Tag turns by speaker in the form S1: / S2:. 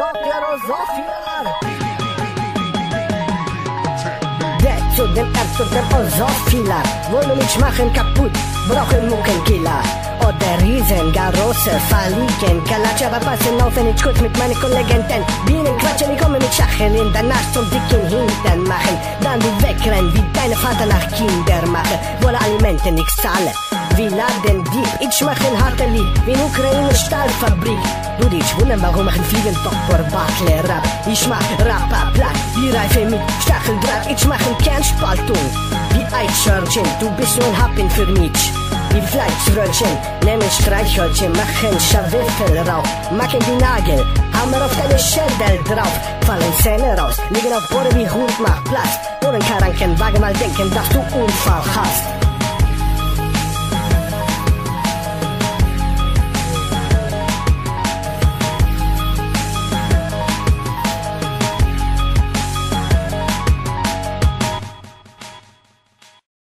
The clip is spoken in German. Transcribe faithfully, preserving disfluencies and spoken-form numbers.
S1: Der zu dem Erd zu dem Osophiler, wollen mich machen kaputt, brauchen Muckenkiller. Oder Riesen, Garosse, Faliken, Kalatscha, passen auf, wenn ich kurz mit meinen Kollegen denn Bienen quatschen, ich komme mit Schachel in der Nacht zum dicken Hintern machen. Dann du wegrennen, wie deine Vater nach Kinder machen, wolle Alimente nix zahlen. Wir laden Dieb, ich mache ein harter Lied, wie in Ukraine Stahlfabrik. Du dich wundern, warum machen Fliegen Doktor Butler Rap. Ich mach Rapper platt, die Reife mit Stacheldraht, ich mach ein Kernspaltung. Wie Eichhörnchen, du bist nur ein Happen für mich. Die Fleischröllchen, nehmen Streichhölzchen, machen Schawiffelrauch, machen die Nagel, Hammer auf deine Schädel drauf, fallen Zähne raus, liegen auf Boden wie Hund, mach Platz, Ohrenkaranken, wage mal denken, dass du Unfall hast.